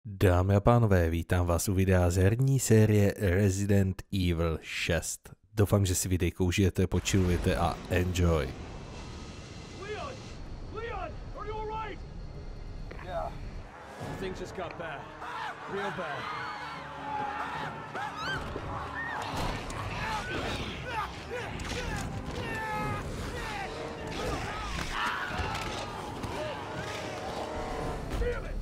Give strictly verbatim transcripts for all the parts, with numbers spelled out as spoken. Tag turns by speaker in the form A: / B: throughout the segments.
A: Dámy a pánové, vítám vás u videa z herní série Resident Evil šest. Doufám, že si videjko užijete, počilujete a enjoy.
B: Leon! Leon! Are you alright? Yeah. Things just got bad. Real bad. Damn it!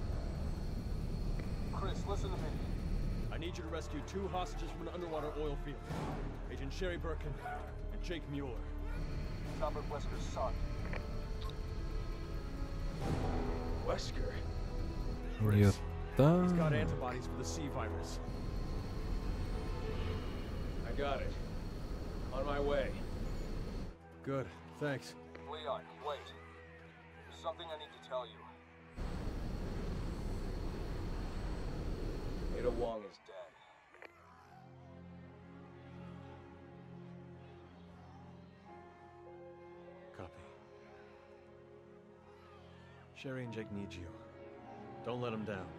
C: Chris, listen to me.
B: I need you to rescue two hostages from an underwater oil field. Agent Sherry Birkin and Jake Mueller.
C: Robert Wesker's son.
B: Wesker?
A: Jo,
B: He's got
A: tak.
B: antibodies for the C virus. I got it. On my way. Good, thanks.
C: Leon, wait. There's something I need to tell you. Ada Wong is dead.
B: Copy. Sherry and Jake need you. Don't let them down.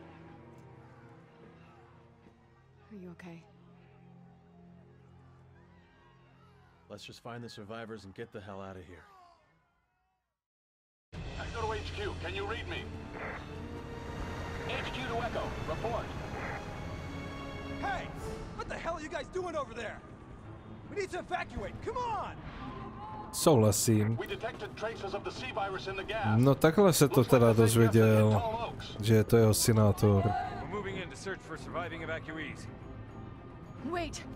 D: Are you okay?
B: Let's just find the survivors and get the hell out of here.
E: Echo to H Q, can you read me? H Q to Echo, report.
F: Hey! What the hell are you guys doing over there? We need to evacuate, come on!
A: Souhlasím.
E: We detected traces of the C virus in the gas.
A: No takhle se to teda dozvěděl, že je to jeho synátor.
G: We're moving in to search for surviving evacuees.
D: Wait!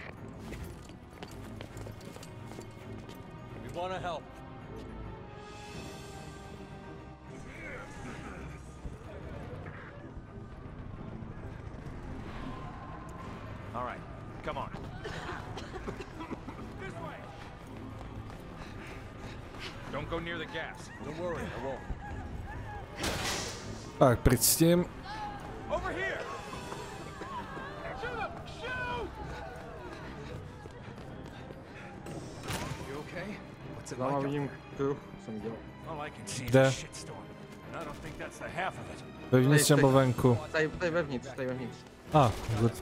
B: We want to help.
G: All right, come on.
F: This way!
G: Don't go near the gas.
B: Don't worry, I won't.
A: Tak, pryč s tím.
F: Over here!
E: Shoot him! Shoot!
G: You okay? What's it
H: No,
G: like?
H: vidím kruh, jsem dělal.
G: All I can see is
A: Kde?
G: a shitstorm. And I don't think that's the half of it.
A: Vevnitř nebo venku?
H: Tady, tady vevnitř, tady vevnitř.
A: A, ah, good.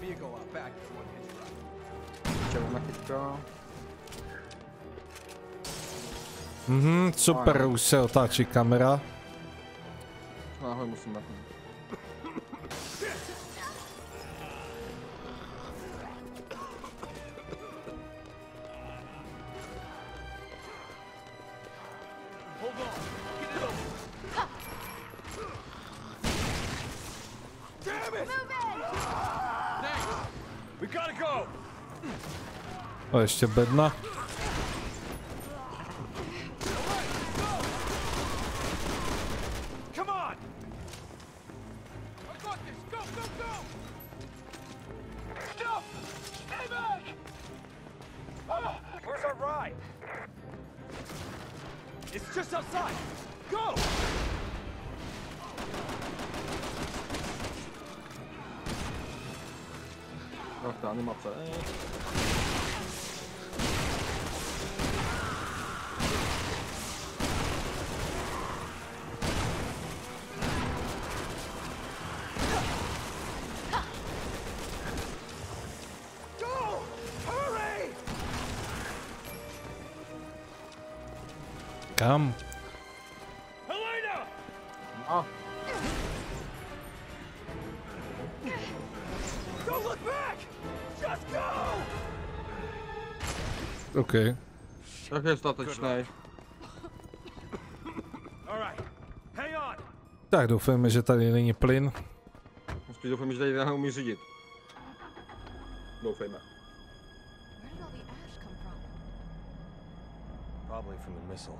H: Červená kytka.
A: Mhm, super, už se otáčí kamera.
H: Náhle musím napnout.
B: Hold on. Get it over.
F: Damn it!
B: We gotta go.
A: O, ještě bedna.
B: Come on.
F: I got this! Go, go, go!
E: Stop! Stay back! Ah!
F: Where's our ride? It's just outside! Go!
H: No, ta animace.
F: Go! Hurry!
A: Kam?
B: Helena!
H: A,
F: Don't look back! Just go!
A: OK.
H: tak je statečnej.
B: All right. Hang on.
A: Tak doufáme, že tady není plyn.
H: Spíš doufám, že tady neumí řídit. Doufejme.
D: Where did all the ash come from?
B: Probably from the missile.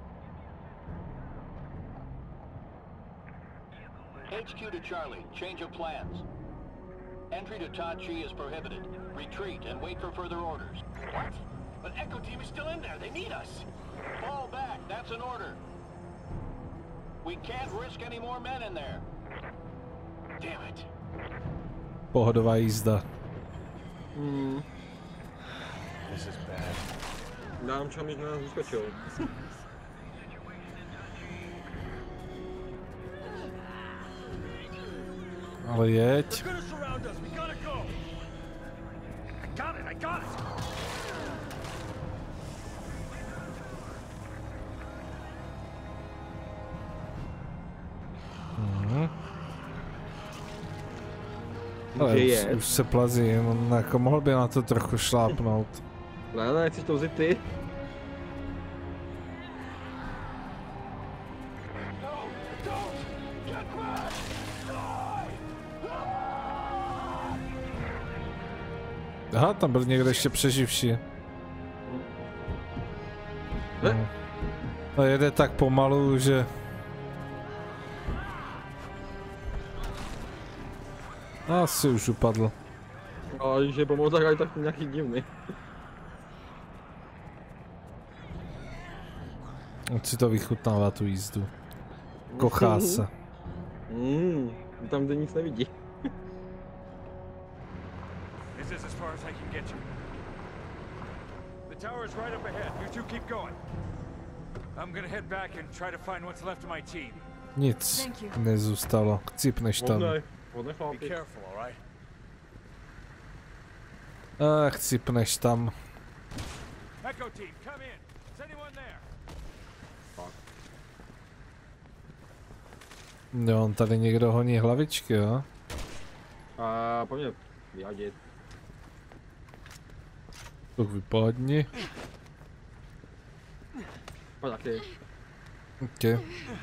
E: H Q to Charlie, change of plans. Entry to Tachi is prohibited. Retreat and wait for further orders. What? But Echo Team is still in there. They need us. Fall back. That's an order. We can't risk any more men in there. Damn it.
A: Pohodová jízda.
H: Hmm.
B: This is bad.
H: Dám čo mi nás vyskočil.
I: Ale jeď.
B: They're gonna surround us. We gotta go. I got it. I got it.
I: Mhm. Ale
H: Kde
I: už,
H: je?
I: už se plazí, on jako mohl by na to trochu šlápnout.
H: Ne, ne, chceš to vzít ty?
I: Aha, tam byl někde ještě přeživší. No. A jede tak pomalu, že... Asi už upadl.
H: No, když je pomoct, tak aj tak nějaký divný.
I: On si to vychutnává tu jízdu. Kochá se.
H: Mm, tam, kde nic nevidí.
G: This is as far as I can get you. The tower is right up ahead. You two keep going. I'm gonna head back and try to find what's left of my team.
I: Nic nezůstalo. Cipneš tam.
H: Vodnej, vodnej
G: Be
H: chlapík.
G: careful, all right?
I: Ach, cipneš tam.
G: Echo team, come in. Is anyone there?
I: Jo, on tady někdo honí hlavičky, jo?
H: A po mně vyhodit.
I: Tak vypadni.
H: Pojď taky.
I: Okay.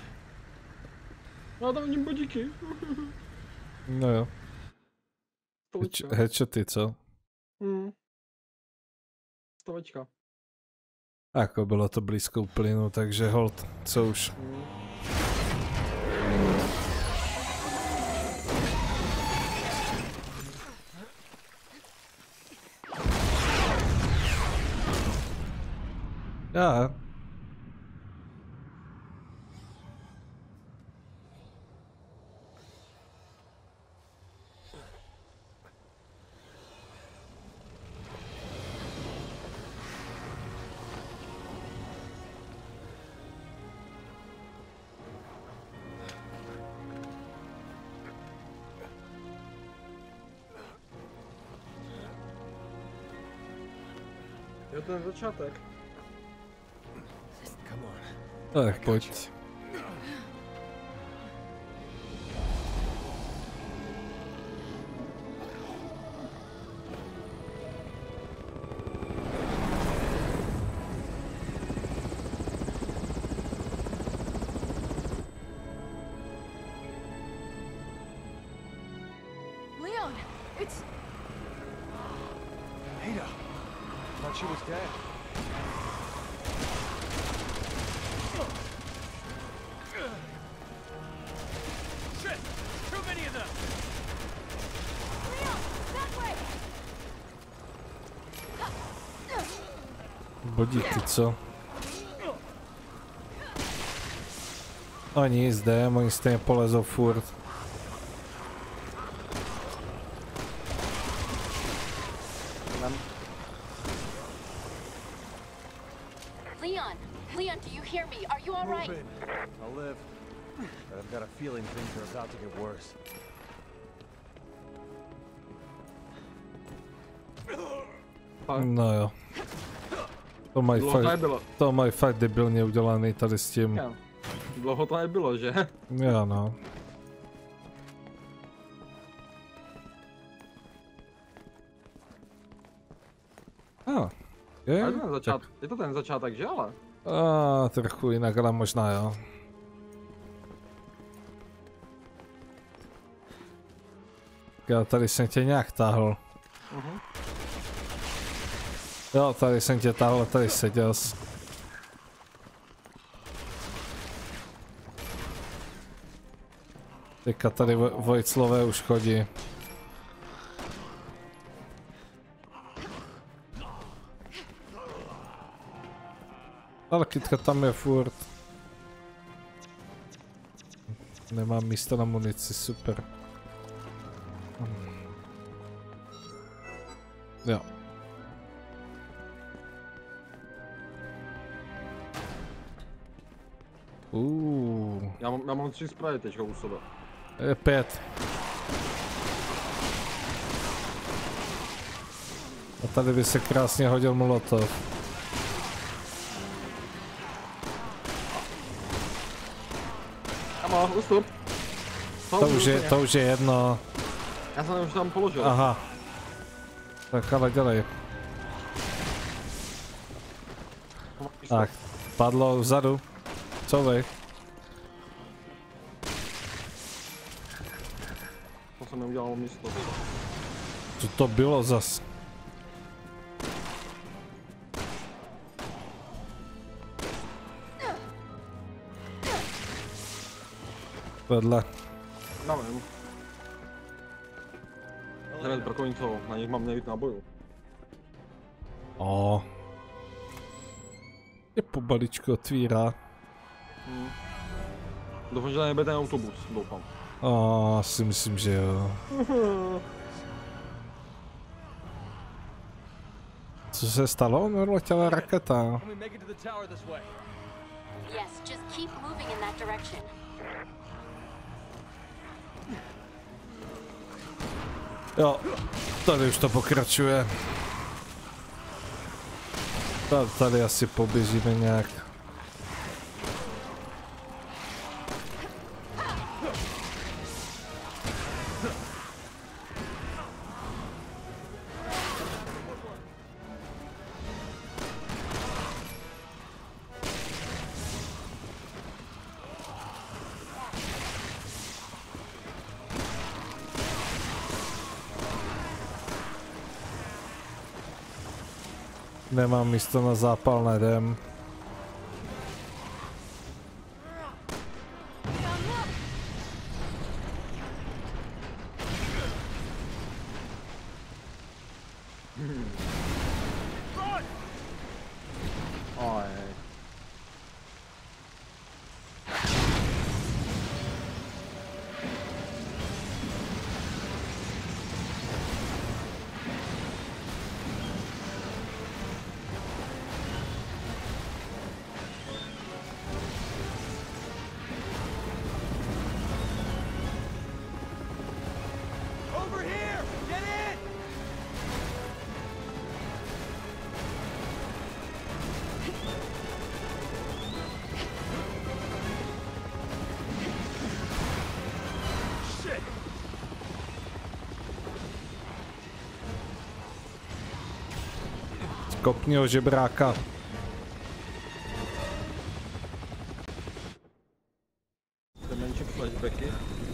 H: No tam vidím bodíky.
I: No jo.
H: Stovečka.
I: Headshoty, co?
H: Hmm. Stovečka.
I: Jako bylo to blízko plynu, takže hold, co už.
H: Hmm.
I: Já.
H: Jo, ten začátek.
I: Tak pojď.
D: Leon, it's...
B: Ada. Thought she was dead. Shit! Too many of them!
D: Leon, that way!
I: Bodíky, co? No nic, jde, oni stejně polezou furt.
J: Leon, Leon, do you hear me? Are you all right?
B: Move in. I'll live. But I've got a feeling things are about to get worse.
I: No jo. To mají
H: Dlouho to
I: fakt,
H: nebylo.
I: to mají fakt debilně udělaný tady s tím.
H: Jo. Dlouho to nebylo, že?
I: Jo no. Ah, je?
H: Je to ten začátek, je to ten začátek, že ale?
I: A trochu jinak, ale možná jo. Já tady jsem tě nějak táhl.
H: Uh-huh.
I: Jo, tady jsem tě táhl, tady seděl jsi. Teďka tady Vojclové už chodí. Ale kytka tam je furt. Nemám místo na munici, super. Jo. Uh.
H: Já mám, já mám tři zprávy teďka u sebe.
I: Je pět. A tady by se krásně hodil molotov.
H: Kamo, ustup.
I: To už je, to už je jedno.
H: Já jsem už tam položil.
I: Aha. Tak ale dělej. Tak, padlo vzadu. Couvej.
H: To jsem neudělal místo.
I: Co to bylo zas? Vedle.
H: Nevím. Nevím, brokovnicou, na nich mám nejvíc nábojů.
I: O. Je po balíčku otvírá.
H: Hmm. Doufám, že nebude ten autobus, doufám.
I: O, si myslím, že jo. Co se stalo? No, letěla raketa.
J: Yes, just keep moving in that direction.
I: Jo, tady už to pokračuje. Tady, tady asi poběžíme nějak. Nemám místo na zápal, nedem. Kopni ho, žebráka.
H: To je menší flashbacky.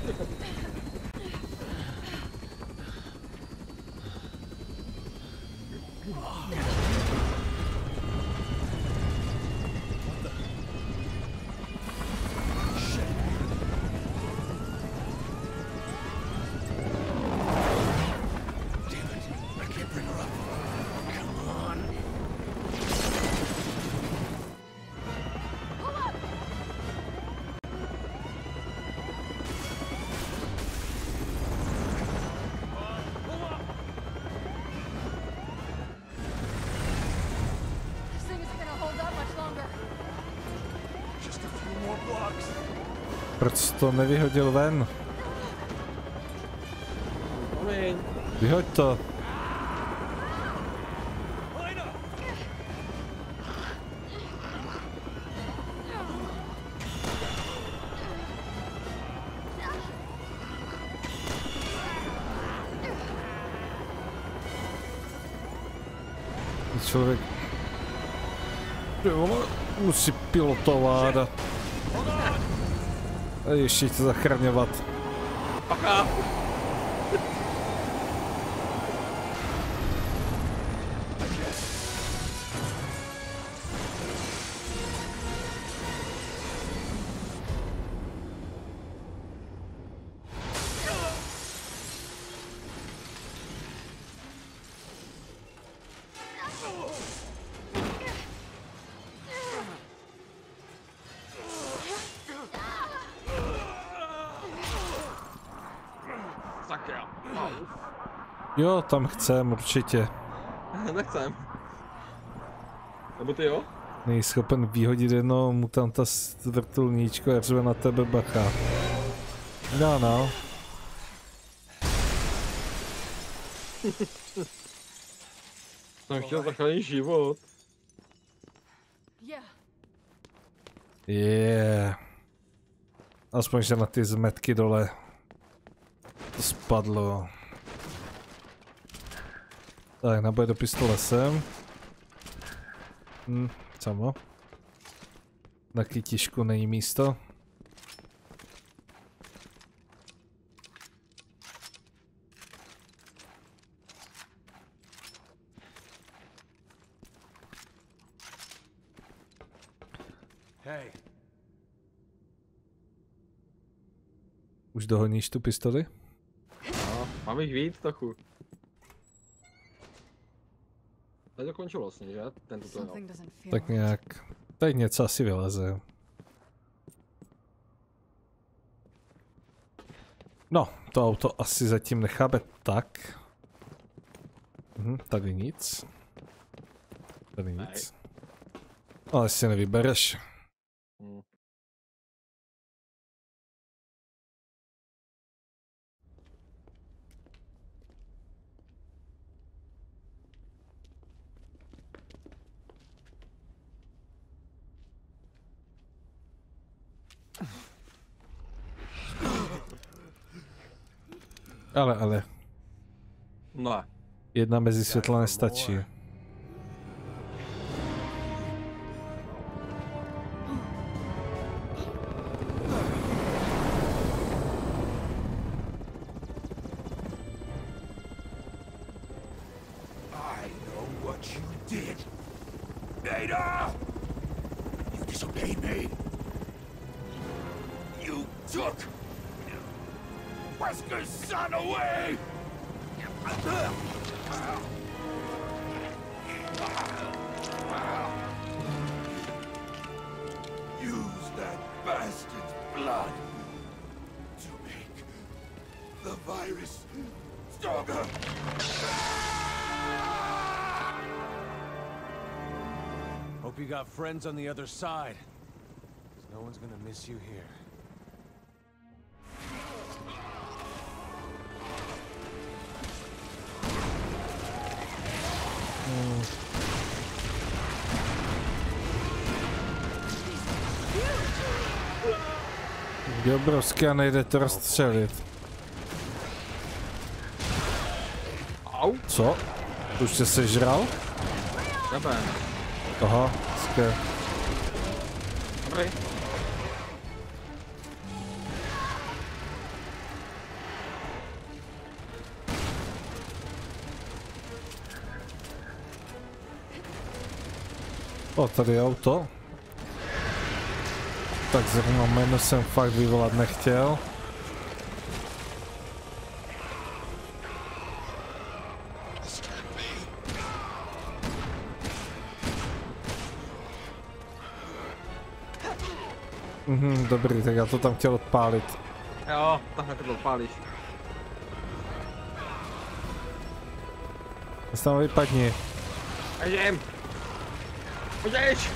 I: Proč to nevyhodil ven? Vyhoď to. Člověk musí pilotovat a a ještě tě zachraňovat.
H: Paka!
I: Jo, tam chcem určitě.
H: Nechcem. Nebo ty jo?
I: Není schopen vyhodit jednoho mutanta z vrtulníčku a řve na tebe, bacha. No, no.
H: Jsem chtěl zachránit život.
D: Yeah.
I: Yeah. Aspoň, že na ty zmetky dole to spadlo. Tak, naboj do pistole sem. Hm, samo. Na kytišku není místo.
B: Hey.
I: Už dohoníš tu pistoli?
H: No, mám jich víc trochu. Teď to končilo vlastně, že? Ten tutorial.
I: Tak nějak. Teď něco asi vyleze. No, to auto asi zatím necháme tak. Mhm, tady nic. Tady nic. Ale si nevybereš.
H: Hmm.
I: Ale, ale.
H: No.
I: Jedna mezi světla nestačí.
F: I know what you did. Ada! You disobeyed me. You took Wesker's son away! Use that bastard's blood to make the virus stronger!
B: Hope you got friends on the other side. 'Cause no one's gonna miss you here.
I: Je obrovský a nejde to rozstřelit.
H: Au.
I: Co? Už tě sežral?
H: Tebe.
I: Aha, hezké.
H: Dobrý.
I: O, tady je auto. Tak zrovna jméno jsem fakt vyvolat nechtěl. Mhm, dobrý, tak já to tam chtěl odpálit.
H: Jo, takhle to odpálíš.
I: Jsi tam vypadni.
H: Jdem. Pojď!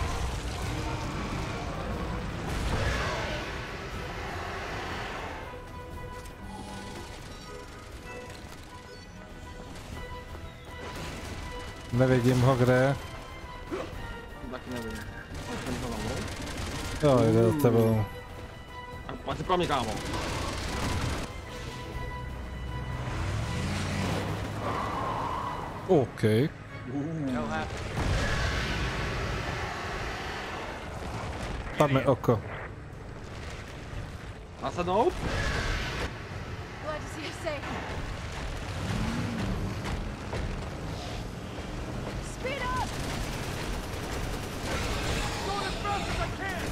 I: Nevidím ho kde.
H: Taky nevím. Jsem to mám.
I: Jo, jde za tebou.
H: Pojď si pro mě, kámo.
I: OK. Padne oko.
H: Nasadnout?
D: Glad to see you safe. Speed up!
B: Going as fast as I can!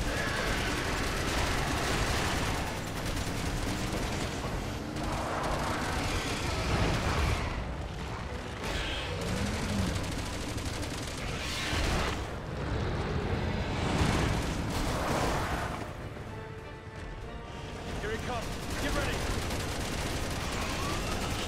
B: Here he comes. Get ready.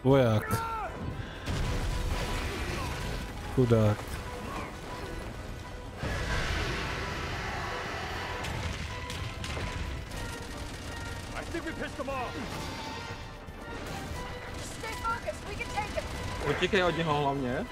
I: Voják. Chudák.
B: I think we pissed them off.
D: Stay focused. We can take him.
H: Utíkej od něho hlavně.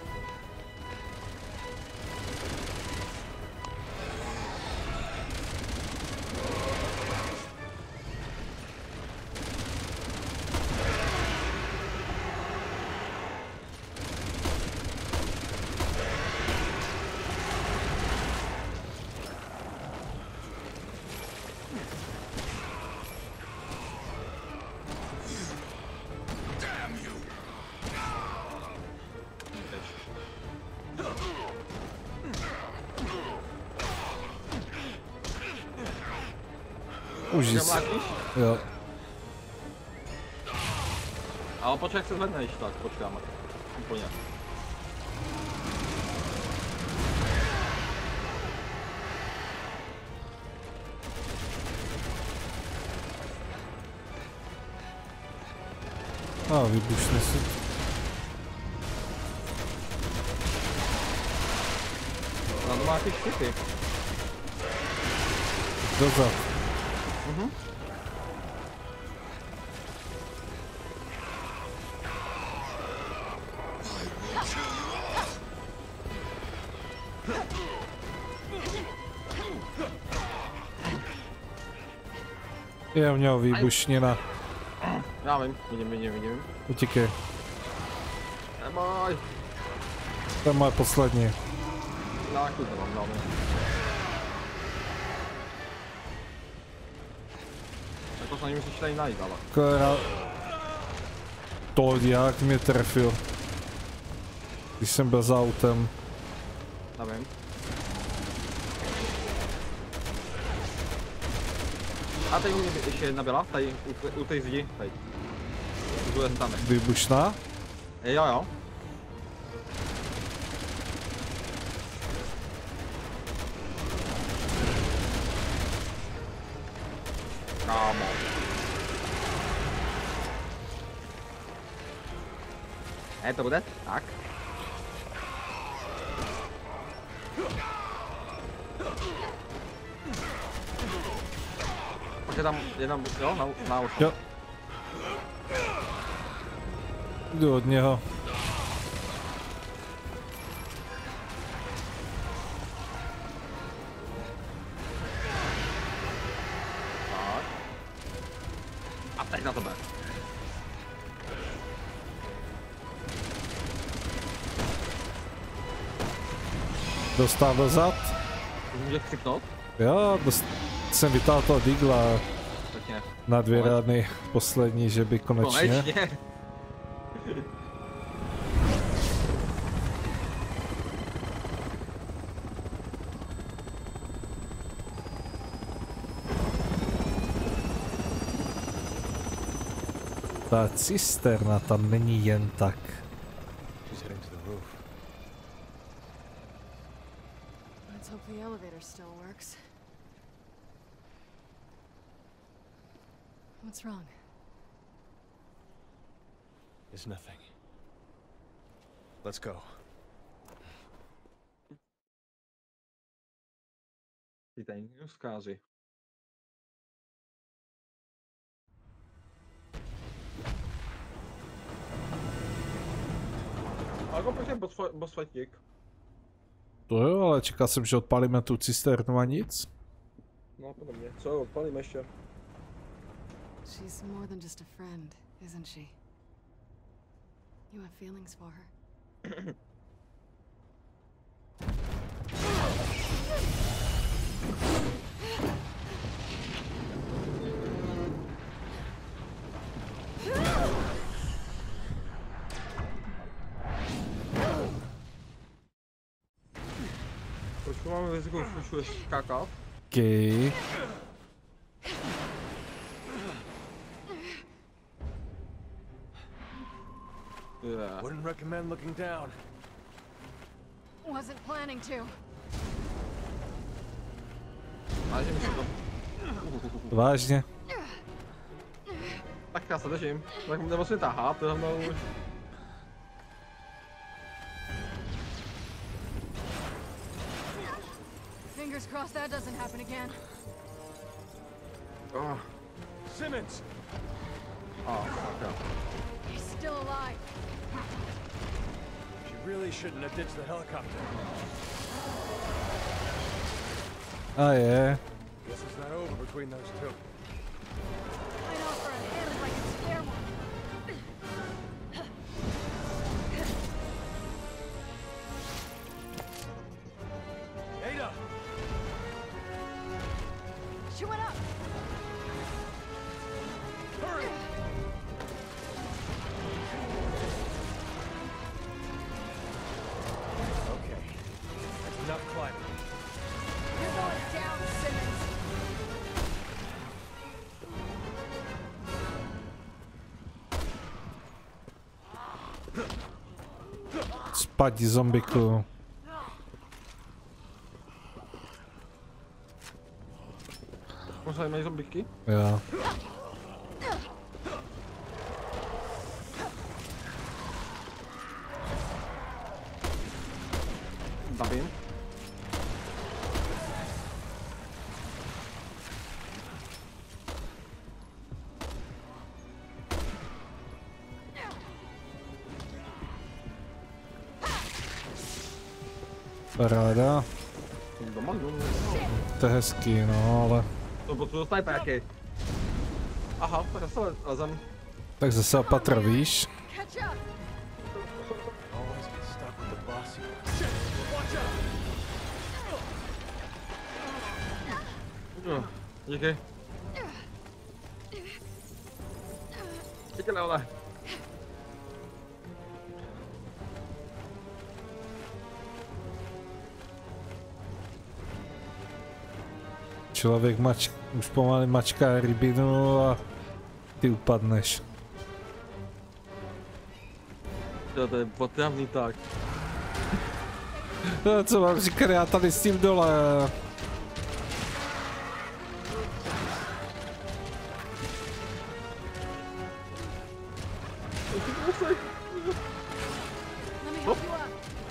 I: Užij. Jo.
H: Ale počkej, jak se zvedneš, tak počkáme. Úplně.
I: A vybušne si.
H: Na to má ty štypy.
I: Dozad.
H: Mhm.
I: Je u něho výbušnina.
H: Já vím, vidím, vidím, vidím.
I: Utíkej.
H: Neboj.
I: To je moje poslední.
H: Tak, to mám dáme. Jako se ním musíš tady najít, ale.
I: Kora... To jak mě trefil. Když jsem byl za autem.
H: Nevím. A tady u mě ještě jedna byla, tady u, u té zdi, tady. Tu je tam.
I: Výbušná?
H: Jo, jo. Kámo. E, to bude? Tak. Pak je tam, je tam, jo, na, na uši.
I: Jo. Jdu od něho.
H: Tak. A teď na tebe.
I: Dostal dozad.
H: Můžeš křiknout?
I: Jo, dost... jsem vytáhl toho digla
H: Pěkně.
I: na dvě
H: Ale...
I: rány poslední, že by konečně.
H: Konečně.
I: Ta cisterna tam není jen tak.
B: She's heading to the roof.
D: Let's hope the elevator still works. What's wrong?
B: It's nothing. Let's go.
H: Ty tady rozkázy. Ako počkej boss fightík.
I: To jo, ale čekal jsem, že odpálíme tu cisternu a nic.
H: No podle mě. Co, odpalíme ještě?
D: She's more than just a friend, isn't she? You have feelings for her.
H: Proč tu máme vysokou slušu ještě skákat?
I: Okej.
H: Yeah.
B: Wouldn't recommend looking down.
D: Wasn't planning to.
H: Vážně mi se to...
I: Vážně?
H: Tak já se držím. Tak nebo si tahá, to tam už.
D: Fingers crossed that doesn't happen again.
H: Oh.
B: Simmons!
H: Oh, fuck.
D: He's still alive.
B: She really shouldn't have ditched the helicopter.
I: A je.
B: Guess it's not over between those two.
D: I'd offer a hand if I could spare one.
B: Ada!
D: She went up.
B: Hurry! Okay. That's enough climbing.
D: You're going down, Simmons.
I: Spať, zombiku.
H: Možná mají zombiky?
I: Jo.
H: Zabím.
I: Paráda.
H: Doma jdu.
I: To je hezký, no, ale...
H: To potřebuji snajperky. Aha, tak se lezem.
I: Tak zase opatra, víš?
D: Catch up.
B: Always get stuck with the bossy. Shit! Watch out!
H: Jo, díky. Díky, Leole.
I: Člověk mač, už pomalu mačká rybinu a ty upadneš.
H: Jo, to je potravný tak.
I: No, co mám říkat, já tady s tím dole.
D: Let me help you up.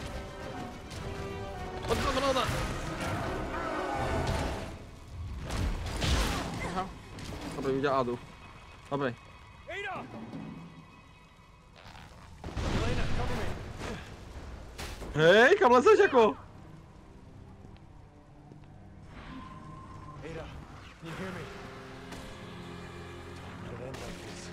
H: Dobrý, udělá Adu. Dobrý.
B: Ada! Elena, cover me.
H: Hej, kam lezeš jako?
B: Ada, can you hear me? Could end like this.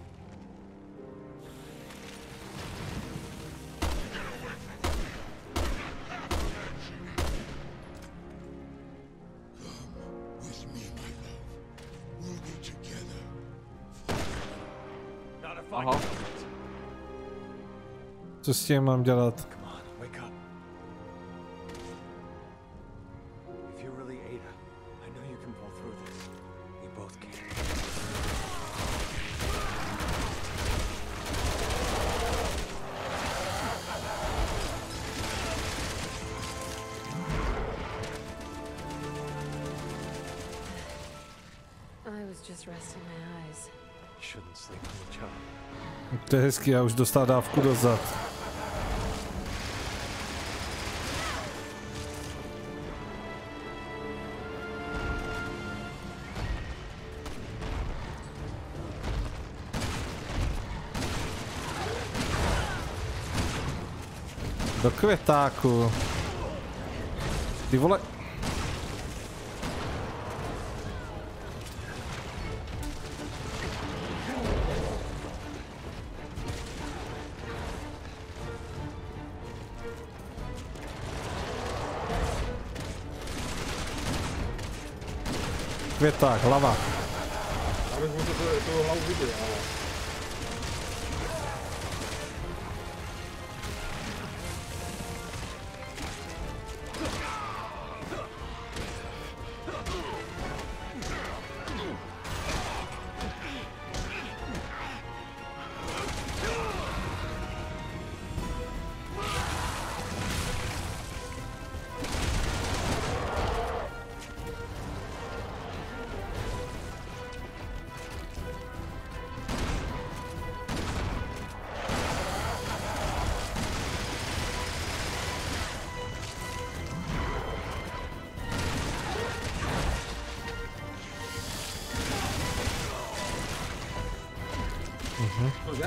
B: Not if I
H: Aha.
B: can help it.
I: Co s tím mám dělat?
B: Come on, wake up. If you're really Ada, I know you can pull through this. We both can.
D: I was just resting my eyes.
B: Shouldn't sleep on each other.
I: To je hezký, já už dostal dávku do zad. Do květáku. Ty vole. Květák, hlava.
H: Já bych musel tu, tu hlavu vidět, ale...
I: Mhm.
H: Cože?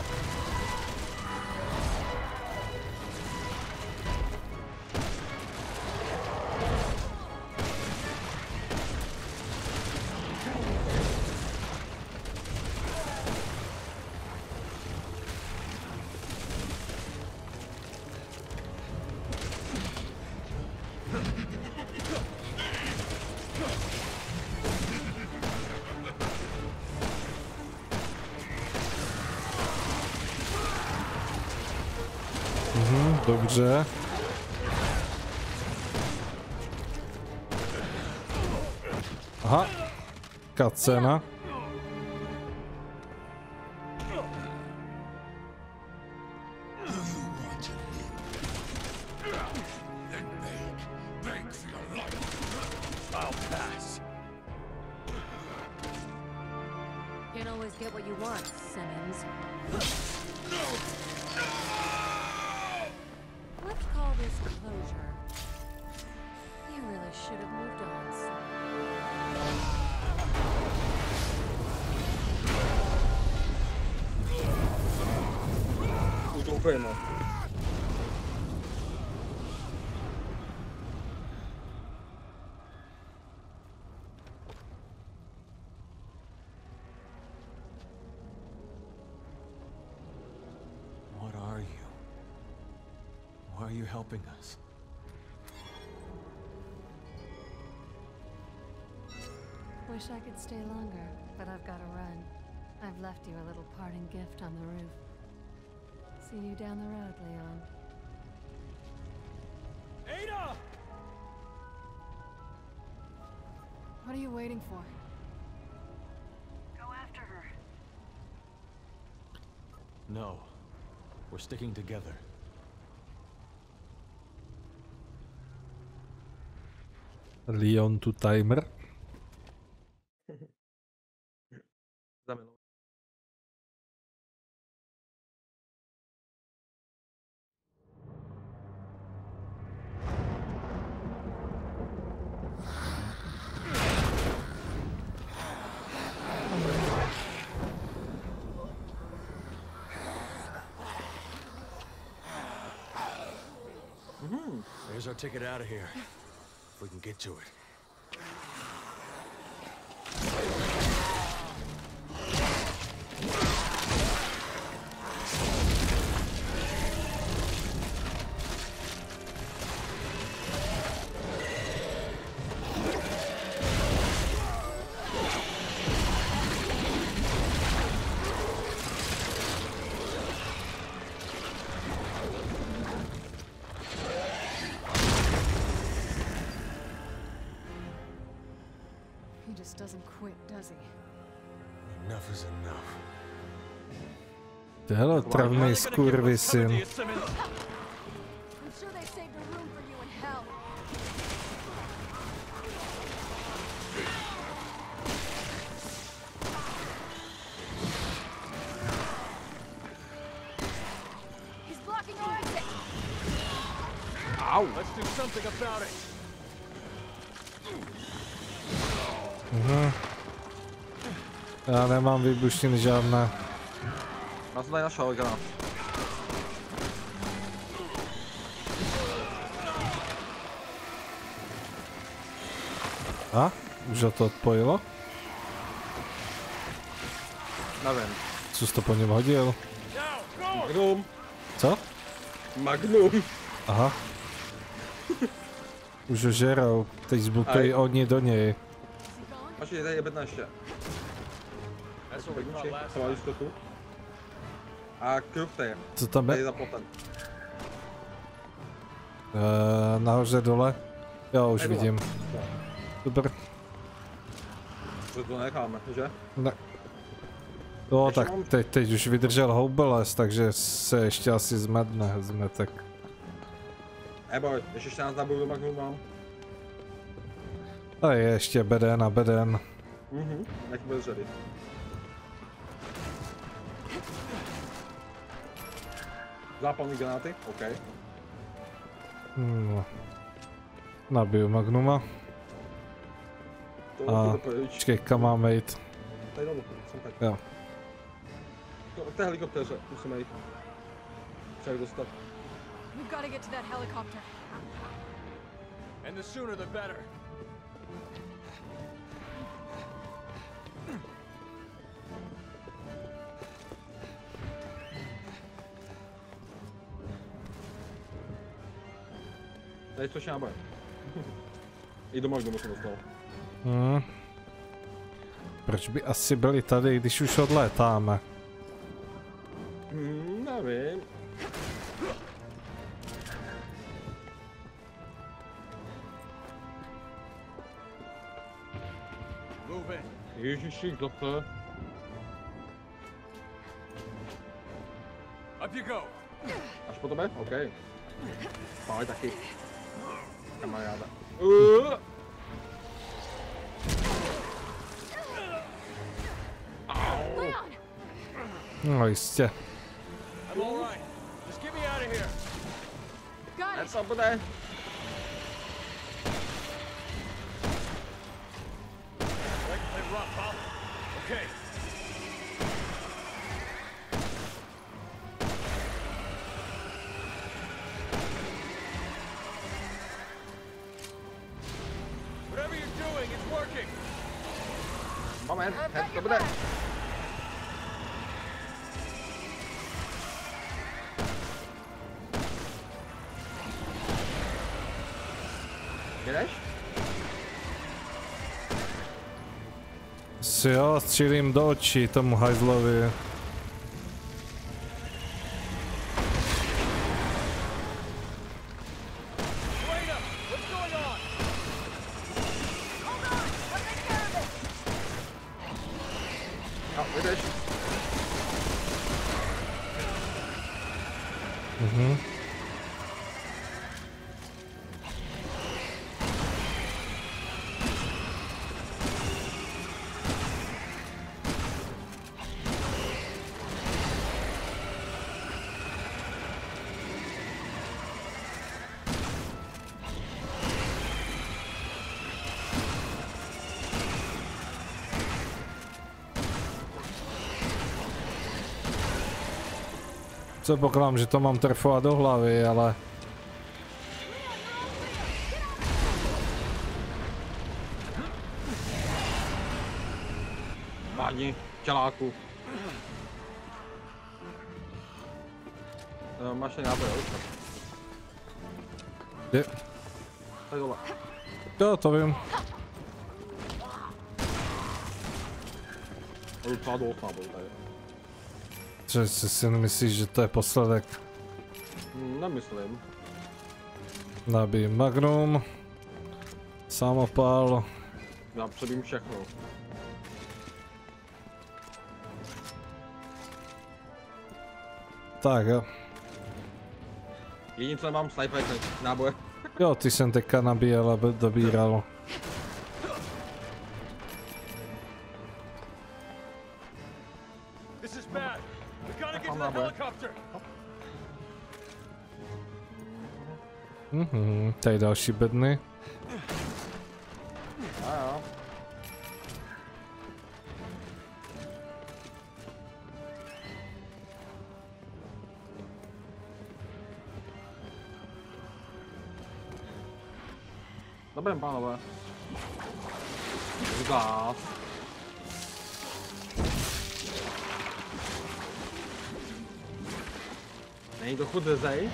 I: Mhm, dobře. Aha. Cutscéna.
J: Can't always get what you want, Simmons. Let's call this closure. You really should have moved on, son.
H: Už doufejme.
B: What are you? Why are you helping us?
D: Wish I could stay longer, but I've got to run. I've left you a little parting gift on the roof. See you down the road, Leon.
B: Ada!
D: What are you waiting for?
J: Go after her.
B: No. We're sticking together.
I: Leon to timer.
H: Zamiluji.
B: There's our ticket out of here. If we can get to it.
D: Doesn't quit, does he?
B: Enough is enough.
I: Hele, travnej skurvysyn.
J: I'm sure they saved a room for you in hell. He's blocking our exit.
B: Ow! Let's do something about it.
I: Mhm. Já nemám výbušniny žádné.
H: Já jsem tady našel granát.
I: A? Už ho to odpojilo?
H: Nevím.
I: Co jsi to po něm hodil?
H: Magnum.
I: Co?
H: Magnum.
I: Aha. Už ho žerou, teď zbutej oni do něj.
H: Počkej, tady je bedna ještě. Bedniček, celá jistotu. A kruh tady.
I: Co tam
H: Tady
I: je?
H: za plotem.
I: Uh, nahoře dole? Jo, už
H: Tady
I: vidím.
H: dole.
I: Super.
H: Že to necháme, že?
I: Ne. Jo,
H: Ještě
I: tak
H: mám-
I: teď, teď už vydržel houbeles, takže se ještě asi zmedne, zmetek.
H: Eboj, ještě čtrnáct nábojů do Magnum mám.
I: A je ještě beden a beden.
H: Mhm, jak bez řady. Zápalný granáty, OK.
I: No. Nabiju Magnuma.
H: To
I: A
H: to pojď.
I: počkej, kam máme jít?
H: Tady dolů, jsem tak.
I: Jo.
H: K té helikoptéře musíme jít. Třeba dostat.
J: We've got to get to that helicopter.
B: And the sooner the better.
H: Tady to šábe. I doma, kdo se dostal.
I: Hmm. Proč by asi byli tady, když už odlétáme?
H: Hmm, nevím. Ježiši, kdo to?
B: Up you go.
H: Až po tebe? OK. Pálej taky. Kamaráda. Uh! Au.
I: No jistě.
B: I'm all right. Just get me out of here.
J: Got it.
H: Co bude?
B: Like to play rough, huh? Okay. Whatever you're doing, it's working.
H: Moment, hned to bude. Jedeš?
I: Si jo, střílím do očí tomu hajzlovi.
B: Wait up! What's going on?
J: Hold on. We'll take care of it.
H: No, jedeš.
I: Mhm. Co pokládám, že to mám trefovat do hlavy, ale...
H: Vážně, čeláku. No, máš ten náboj, jo?
I: Je.
H: Tady dole.
I: Jo, to vím.
H: A docela dost náboj tady.
I: Že si nemyslíš, že to je posledek?
H: Hmm, nemyslím.
I: Nabij magnum. Samopal.
H: Já předím všechno.
I: Tak jo.
H: Jediné co nemám sniper náboje.
I: Jo, ty jsem teďka nabíjel a dobíral.
B: This is bad. We gotta get to the helicopter.
I: Mhm, tady další bedny.
H: A jo. Dobrém, pánové. Zás. Není to chud zej?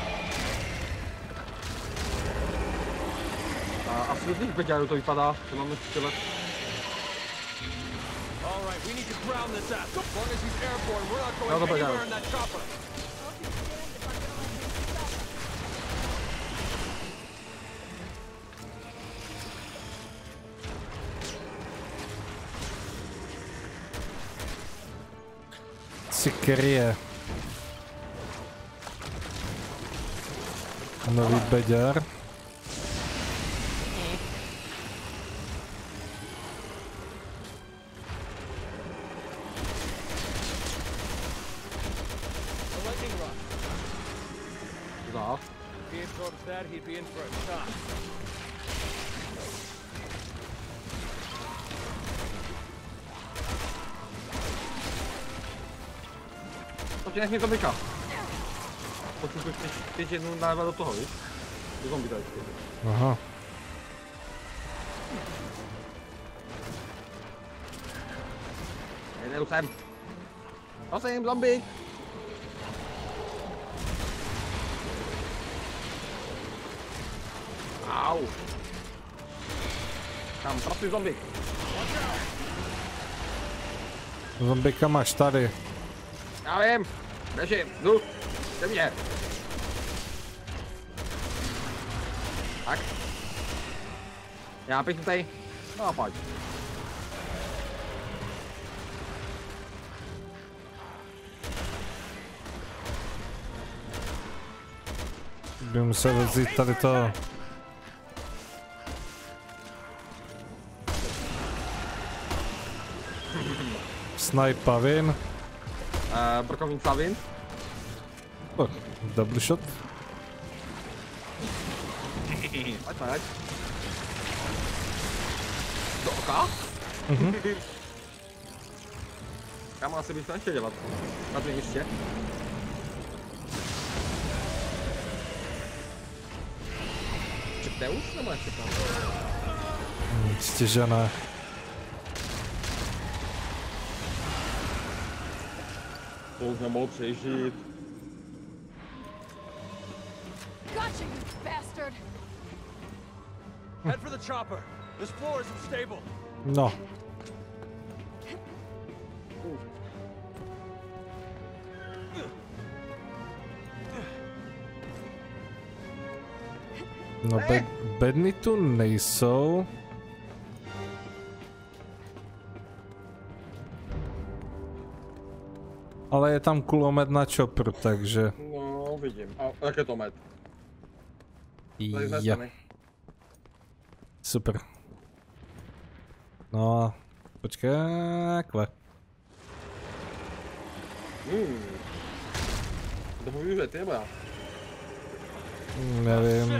H: A asi do těch beďárů to vypadá, že máme střelet.
B: All right, we need to ground this ass. As long as he's airborne, we're not
H: No,
B: going
H: dobra,
B: anywhere
H: dobra.
B: in that chopper.
I: Si kryje. Nový beďar.
B: The lightning rod.
H: Zás.
B: If he absorbs that, he'd be in for a shock.
H: Ještě nech mě to byka. Potřebuji teď jednu návat do toho, víš? Do zombie tady.
I: Aha.
H: Nejdu sem. Prosím, zombie. Au. Tam, prosím, zombie.
I: Zombika máš tady.
H: Já vím. Běžím, jdu. Jde mě. Tak. Já bych tady. No pojď.
I: By musel vzít tady to. Sniper win.
H: Uh, Brokovník Slavin.
I: Oh, double shot.
H: Pojď, pojď. Do oka?
I: Mhm.
H: Kam asi bych to nechtěl dělat? Na tom místě. Čekne už nebo nečekne?
I: Jistě, že ne.
H: To už nemohl přežít.
D: Gotcha, you bastard!
B: Head for the chopper. This floor isn't stable.
I: No. No, bed, bedny tu nejsou. Ale je tam kulomet na chopper, takže...
H: No, vidím. A jak je to med?
I: Ja. Super. No a... Počkej, kve.
H: Hmm. To můžu využít, ty nebo já?
I: Nevím.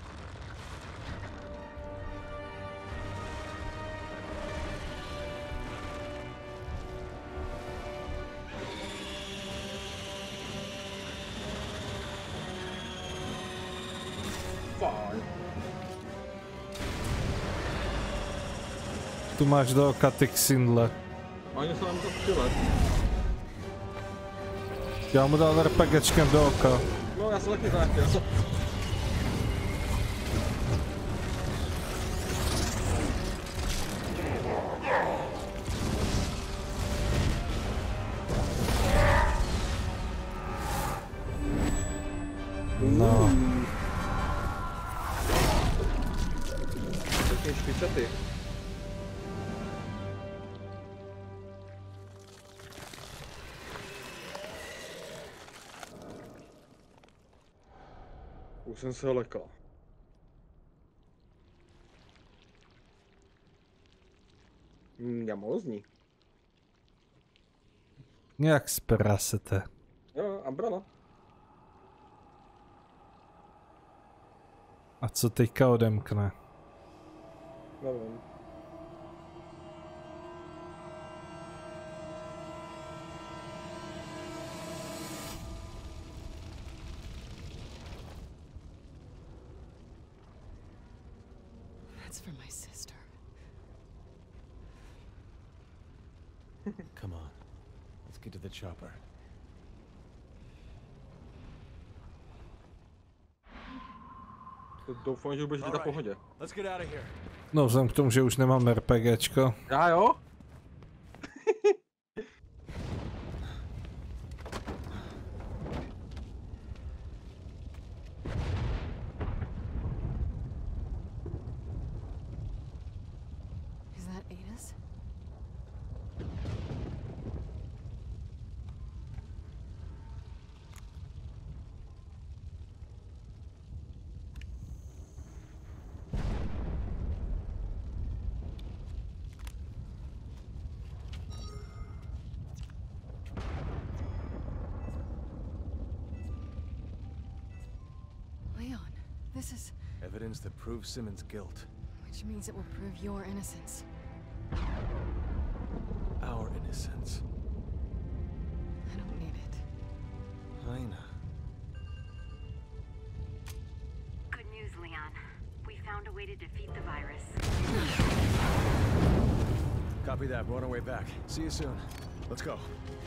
I: Tu máš do oka ty ksindle.
H: Oni se nám to přilet.
I: Já mu dal RPGčkem do oka.
H: No já jsem taky zachtěl.
I: No.
H: Taky špicety. Už jsem se lekal. Hmm, jamózní.
I: Jak sprasete.
H: Jo, umbrella.
I: A co teďka odemkne?
H: Nevím.
D: That's for my sister.
B: Come on. Let's get to the chopper.
H: Doufám, že budeš na pohodě.
B: Let's get out of here.
I: No, vzhledem k tomu, že už nemám RPGčko.
H: Já jo?
D: Is that Ada's? Leon, this is...
B: Evidence that proves Simmons' guilt.
D: Which means it will prove your innocence.
B: Our innocence.
D: I don't need it.
C: Lena.
K: Good news, Leon. We found a way to defeat the virus.
B: Copy that. We're on our way back. See you soon. Let's go.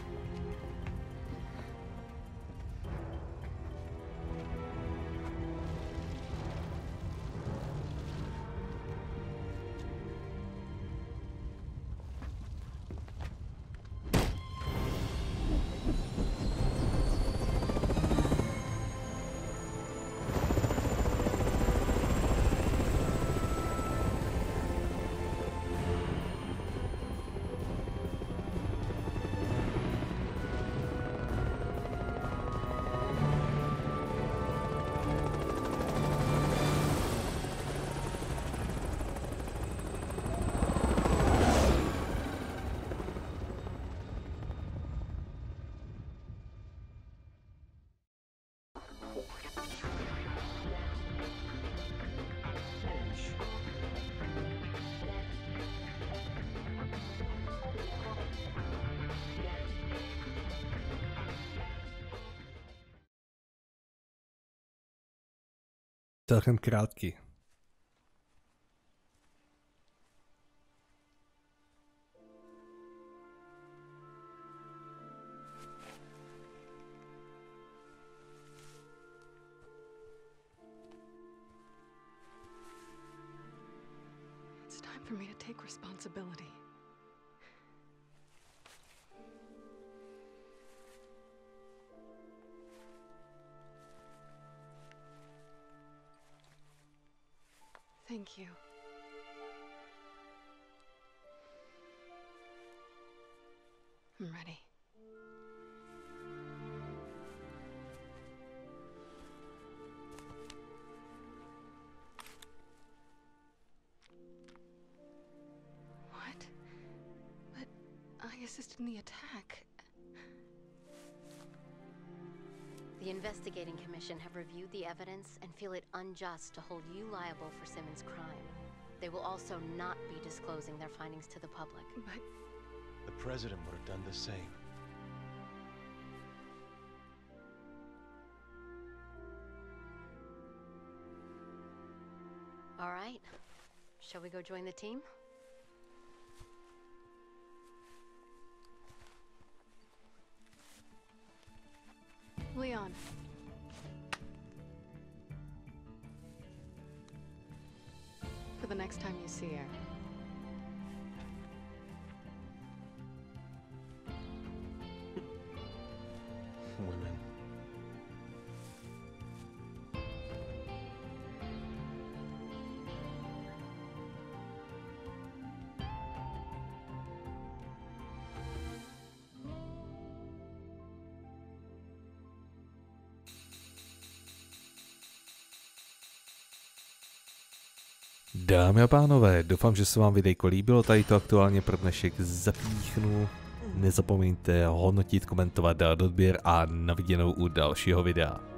I: Celkem krátký.
L: It's time for me to take responsibility. Thank you. I'm ready. What? But I assisted in the attack.
K: The Investigating Commission have reviewed the evidence and feel it unjust to hold you liable for Simmons' crime. They will also not be disclosing their findings to the public.
L: But
C: The president would have done the same.
K: All right. Shall we go join the team?
L: Leon. For the next time you see her.
C: Women.
A: Dámy a pánové, doufám, že se vám videjko líbilo, tady to aktuálně pro dnešek zapíchnu. Nezapomeňte hodnotit, komentovat, dát odběr a na viděnou u dalšího videa.